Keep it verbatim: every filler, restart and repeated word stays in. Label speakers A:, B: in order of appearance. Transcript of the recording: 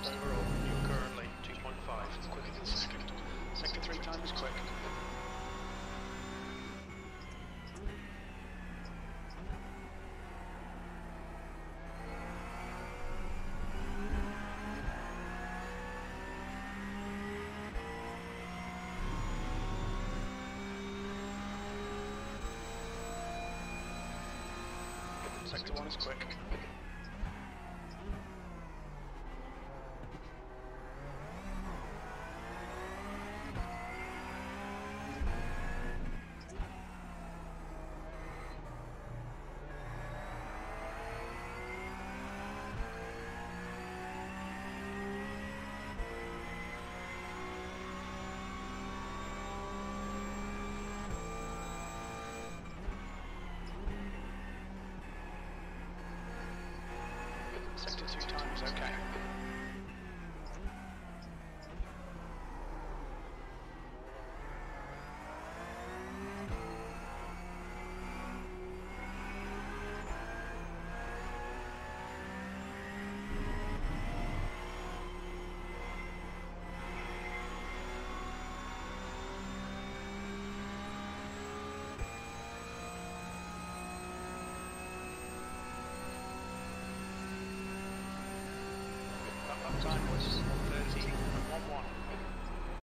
A: overall. You're currently two point five, quicker than second. Sector three time is quick. Sector one is quick.